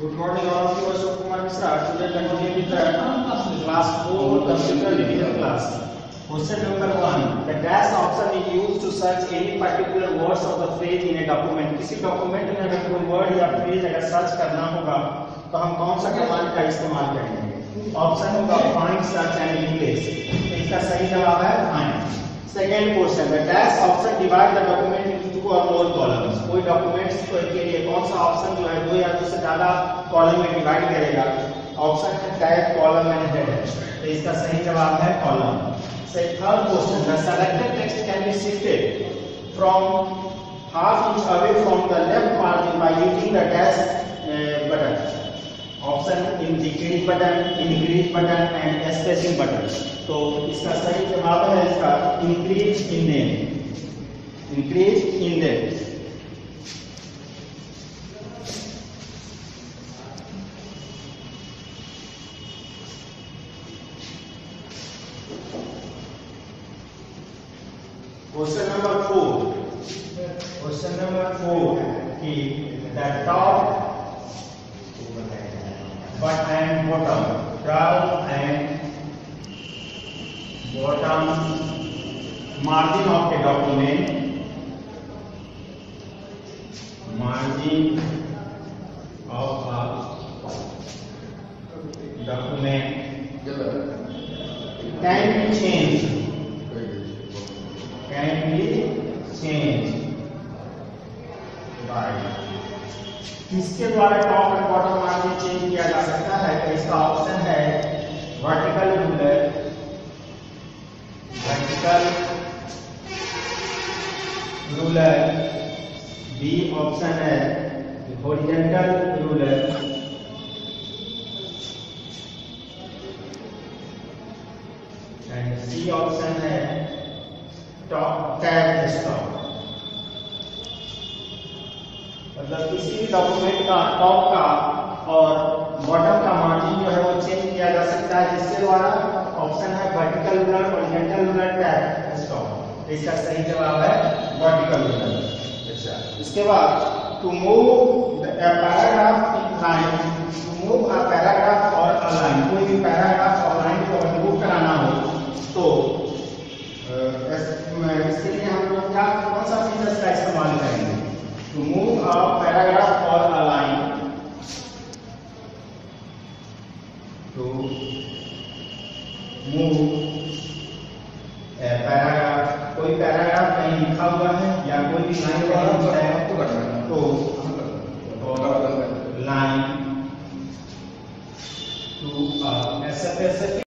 Good morning, all of you. Ashok Kumar Mishra. Today continue with the class 4 computer division class. Question number 1. The dash option is used to search any particular words of the phrase in a document. किसी document में अगर कोई word या phrase अगर search करना होगा तो हम कौन सा कमांड का इस्तेमाल करेंगे? ऑप्शन होगा फाइंड, सर्च एंड रिप्लेस. इसका सही जवाब है find. Second question, the dash option divide the document into 2 और मोर कॉलम्स. कोई डॉक्यूमेंट्स के लिए कौन सा ऑप्शन जो है 2 या 2 से ज्यादा कॉलम में डिवाइड करेगा? ऑप्शन है टैब, कॉलम एंड हेडर. तो इसका सही जवाब है column. Third question, the selected text can be shifted from half inch away from the left margin by using the dash button. Option in decrease button, increase button and spacing button. तो इसका सही जवाब है इसका increase indent. Increase indent. Question number 4. Question number 4 की the top but and bottom, top and bottom margin of a document, margin of a document can be changed by. किसके द्वारा top and bottom margin change किया जा सकता है? तो इसका option है vertical ruler, vertical ruler. B option है horizontal ruler and C option है टॉप टैब स्टॉप. मतलब किसी भी डॉक्यूमेंट का टॉप का और बॉटम का मार्जिन जो है वो चेंज किया जा सकता है जिसके द्वारा. ऑप्शन है vertical ruler, horizontal ruler, tab stop. इसका सही जवाब है वर्टिकल रूलर. अच्छा, इसके बाद to move a paragraph in line, to move a paragraph और अ लाइन. कोई भी पैराग्राफ और लाइन को अगर मूव कराना हो तो इसके लिए हम लोग क्या कौन सा फीचर्स का इस्तेमाल करेंगे? To move a paragraph or a line, to move a paragraph, कोई पैराग्राफ कहीं लिखा हुआ है या कोई भी लाइन है तो लाइन टू ऐसे